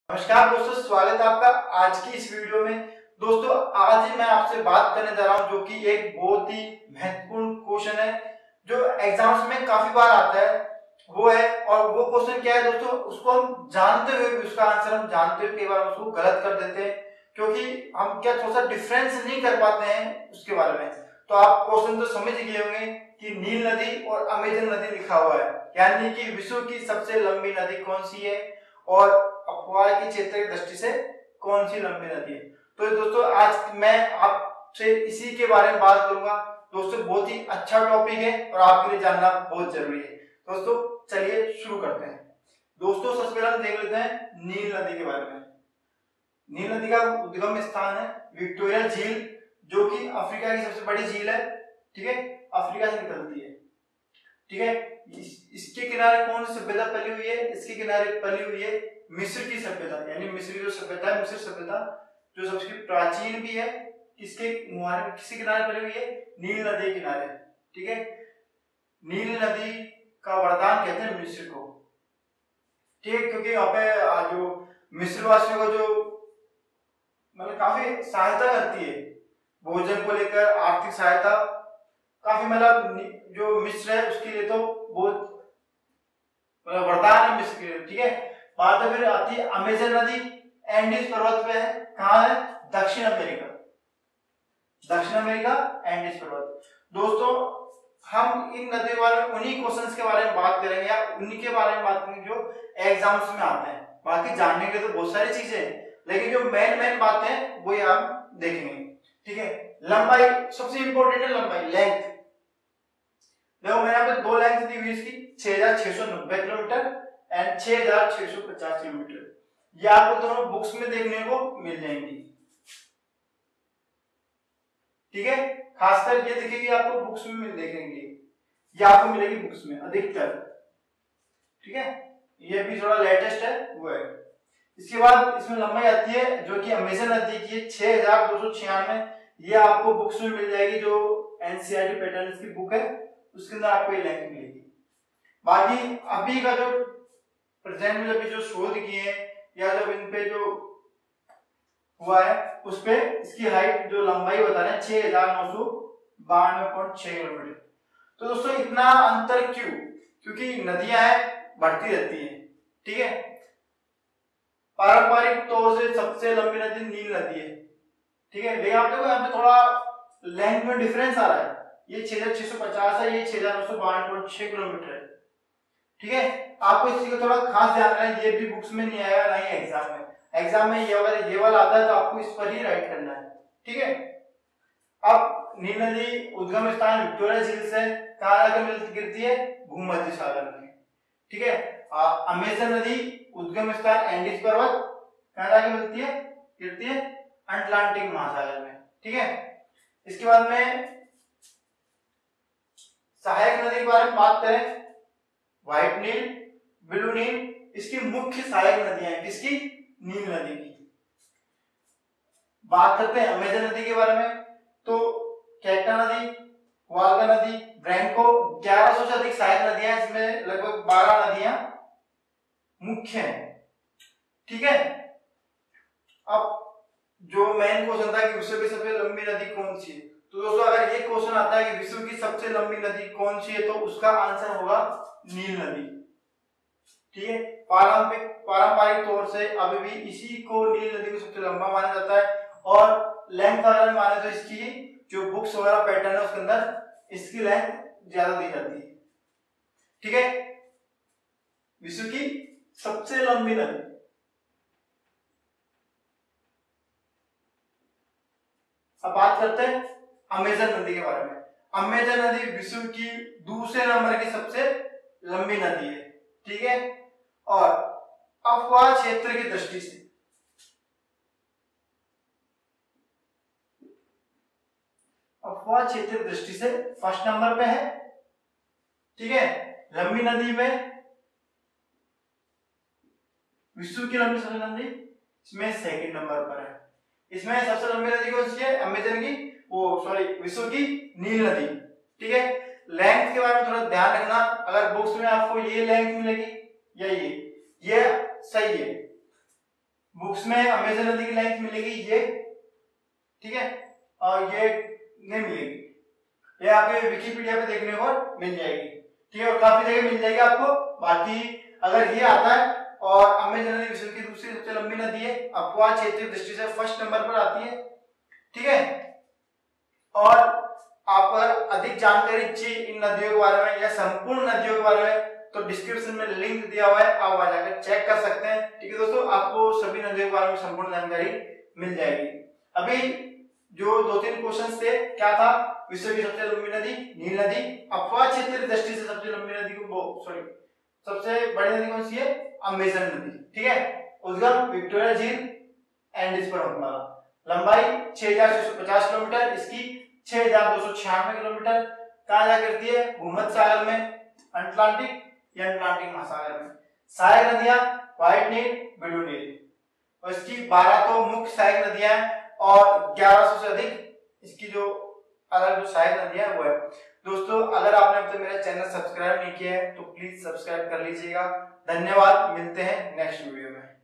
नमस्कार दोस्तों, स्वागत है आपका आज की इस वीडियो में। दोस्तों आज मैं आपसे बात करने जा रहा हूं जो कि एक बहुत ही महत्वपूर्ण क्वेश्चन है जो एग्जाम्स में काफी बार आता है। वो है, और वो क्वेश्चन क्या है दोस्तों, उसको हम जानते हुए भी उसका आंसर हम जानते हुए कई बार उसको गलत कर देते हैं क्योंकि हम क्या थोड़ा सा डिफरेंस नहीं कर पाते हैं उसके बारे में। तो आप क्वेश्चन तो समझ गए होंगे कि नील नदी और अमेजन नदी लिखा हुआ है, यानी कि विश्व की सबसे लंबी नदी कौन सी है और अपवाह की क्षेत्र की दृष्टि से कौन सी लंबी नदी है। तो दोस्तों आज मैं आपसे इसी के बारे में बात करूंगा। दोस्तों बहुत ही अच्छा टॉपिक है और आपके लिए जानना बहुत जरूरी है। दोस्तों चलिए शुरू करते हैं। दोस्तों सबसे पहले हम देख लेते हैं नील नदी के बारे में। नील नदी का उद्गम स्थान है विक्टोरिया झील, जो कि अफ्रीका की सबसे बड़ी झील है। ठीक है, अफ्रीका से निकलती है। ठीक है, इसके किनारे कौन सी सभ्यता पली हुई है? इसके किनारे पली हुई है मिस्र की सभ्यता, यानी मिस्र की जो सभ्यता है, मिस्र सभ्यता जो सबसे प्राचीन भी है। किसके किनारे पली हुई है? नील नदी के किनारे। ठीक है, नील नदी का वरदान कहते हैं मिस्र को। ठीक है, क्योंकि यहाँ पे जो मिस्र वासियों को जो मतलब काफी सहायता करती है, भोजन को लेकर आर्थिक सहायता काफी, मतलब जो मिस्र है उसके लिए तो बहुत वरदान है मिस्र के लिए। ठीक है, बात फिर आती है अमेजन नदी। एंडीज पर्वत पे है, कहाँ है? दक्षिण अमेरिका। दक्षिण अमेरिका एंडीज पर्वत। दोस्तों हम इन नदियों के बारे में, उन्हीं क्वेश्चंस के बारे में बात करेंगे या उन्हीं के बारे में बात करेंगे जो एग्जाम्स में आते हैं। बाकी जानने के तो बहुत सारी चीजें हैं, लेकिन जो मेन बातें हैं वो आप देखेंगे। ठीक है, लंबाई सबसे इंपॉर्टेंट है, लंबाई, लेंथ। देखो मेरे यहाँ पे दो लेंथ दी हुई इसकी, 6690 किलोमीटर एंड 6650 किलोमीटर। ये आपको दोनों बुक्स में देखने को मिल जाएंगी। ठीक है, खासकर ये दिखेगी आपको बुक्स में मिल देखेंगे, ये आपको मिलेगी बुक्स में अधिकतर। ठीक है, ये भी थोड़ा लेटेस्ट है वो है। इसके बाद इसमें लंबाई आती है जो कि अमेजन नदी की 6296। ये आपको बुक्स में मिल जाएगी, जो एनसीईआरटी पैटर्न की बुक है उसके अंदर आपको ये लेंथ मिलेगी। बाकी अभी का जो प्रेजेंट में अभी जो शोध किए हैं या जब इन पे जो हुआ है उस पे इसकी हाइट जो लंबाई बता रहे हैं 6992.6 किलोमीटर। तो दोस्तों इतना अंतर क्यों? क्योंकि नदियां हैं, बढ़ती रहती हैं। ठीक है, पारंपरिक तौर से सबसे लंबी नदी नील नदी है। ठीक है, लेकिन आप देखो यहाँ पे थोड़ा लेंथ में डिफरेंस आ रहा है। ये 6650 है, ये 6992.6 किलोमीटर है। ठीक है, आपको इस चीज का थोड़ा खास ध्यान रखना है, ये भी बुक्स में नहीं आएगा, नहीं एग्जाम में। एग्जाम में ये वाला आता है तो आपको इस पर ही राइट करना है। ठीक है, अब नील नदी उद्गम स्थान विक्टोरिया झील से कहां जाकर गिरती है? भूमध्य सागर में। ठीक है, अमेजन नदी उद्गम स्थान एंडीज पर्वत कहां जाकर मिलती है? गिरती है अटलांटिक महासागर में। ठीक है, इसके बाद में सहायक नदी के बारे में बात करें, व्हाइट नील, ब्लू नील इसकी मुख्य सहायक नदियां हैं। किसकी? नील नदी की। बात करते हैं अमेजन नदी के बारे में, तो कैटा नदी, वाल्गा नदी, ब्रैंको, 1100 से अधिक सहायक नदियां, इसमें लगभग 12 नदियां मुख्य हैं। ठीक है, अब जो मेन क्वेश्चन था कि विश्व की सबसे लंबी नदी कौन सी है, तो दोस्तों अगर ये क्वेश्चन आता है कि विश्व की सबसे लंबी नदी कौन सी है तो उसका आंसर होगा नील नदी। ठीक है, पारंपरिक तौर से अभी भी इसी को नील नदी को सबसे लंबा माना जाता है, और लेंथ अगर माने तो इसकी जो बुक्स वगैरह पैटर्न है उसके अंदर इसकी लेंथ ज्यादा दी जाती है। ठीक है, विश्व की सबसे लंबी नदी। अब बात करते हैं अमेजन नदी के बारे में। अमेजन नदी विश्व की दूसरे नंबर की सबसे लंबी नदी है। ठीक है, और अपवाह क्षेत्र की दृष्टि से फर्स्ट नंबर पे है। ठीक है, लंबी नदी में विश्व की लंबी सबसे नदी इसमें सेकंड नंबर पर है। इसमें सबसे लंबी नदी कौन सी है? अमेजन की, विश्व की नील नदी। ठीक है, लेंथ के बारे में थोड़ा ध्यान रखना, अगर बुक्स में आपको ये लेंथ मिलेगी या ये सही है। बुक्स में अमेजन नदी की लेंथ मिलेगी ये, ठीक है, और ये नहीं मिलेगी, ये आपके विकिपीडिया पे देखने को मिल जाएगी, ठीक है, और काफी जगह मिल जाएगी आपको। बाकी अगर ये आता है और अमेजन नदी विश्व की दूसरी सबसे लंबी नदी है, अफवाह क्षेत्रीय दृष्टि से फर्स्ट नंबर पर आती है, ठीक है। और आप अगर अधिक जानकारी चाहिए इन नदियों के बारे में या संपूर्ण नदियों के बारे में तो डिस्क्रिप्शन में लिंक दिया हुआ है, आप वहां जाकर चेक कर सकते हैं, ठीक है दोस्तों, आपको सभी नदियों के बारे में संपूर्ण जानकारी मिल जाएगी। अभी जो 2-3 क्वेश्चन थे, क्या था, विश्व की सबसे लंबी नदी नील नदी, अफवाह क्षेत्रीय दृष्टि से सबसे लंबी नदी सबसे बड़ी नदी कौन सी है, अमेजन नदी, ठीक है। उद्गम विक्टोरिया झील एंडीज पर होने वाला, लंबाई 6650 किलोमीटर, इसकी 6296 किलोमीटर, कहां जा करती है, भूमध्य सागर में, अटलांटिक या अटलांटिक महासागर में। सहायक नदियां व्हाइट नील, ब्लू नील, और इसकी 12 तो मुख्य सहायक नदियां हैं और 1100 से अधिक इसकी जो अलग जो सहायक नदियां वो है। दोस्तों अगर आपने अब तक मेरा चैनल सब्सक्राइब नहीं किया है तो प्लीज सब्सक्राइब कर लीजिएगा। धन्यवाद, मिलते हैं नेक्स्ट वीडियो में।